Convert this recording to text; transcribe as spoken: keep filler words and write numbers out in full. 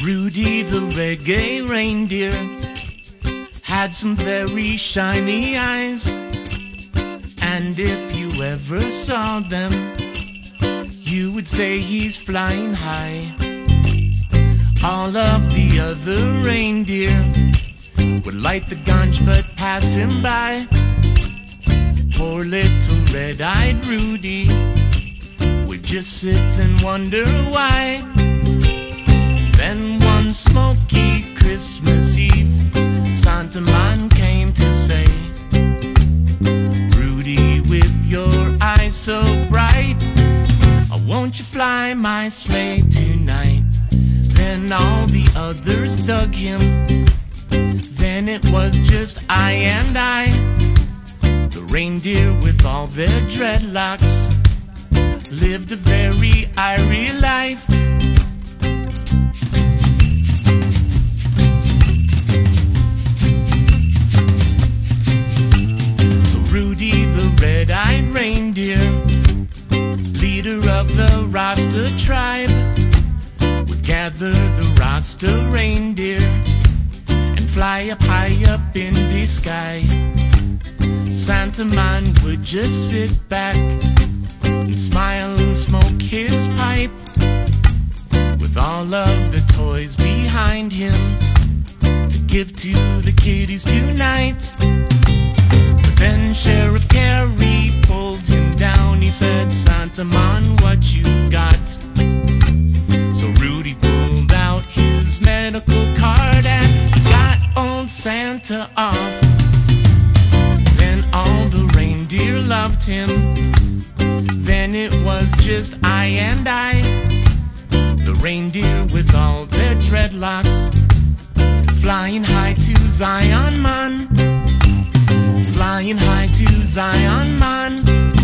Rudy the Reggae Reindeer had some very shiny eyes, and if you ever saw them, you would say he's flying high. All of the other reindeer would light the ganj but pass him by. Poor little red-eyed Rudy would just sit and wonder why. Then one smoky Christmas Eve, Santa Man came to say, Rudy, with your eyes so bright, oh, won't you fly my sleigh tonight? Then all the others dug him. Then it was just I and I, the reindeer with all their dreadlocks, lived a very airy life. So Rudy the red-eyed reindeer, leader of the Rasta tribe, would gather the Rasta reindeer and fly up high up in the sky. Santa Man would just sit back and smile and smoke his pipe, with all of the toys behind him to give to the kiddies tonight. But then Sheriff Kerry pulled him down. He said, Santa Man, what you got? So Rudy pulled out his medical card and he got old Santa off. Then all the reindeer loved him. Then it was just I and I, the reindeer with all their dreadlocks, flying high to Zion Man, flying high to Zion Man.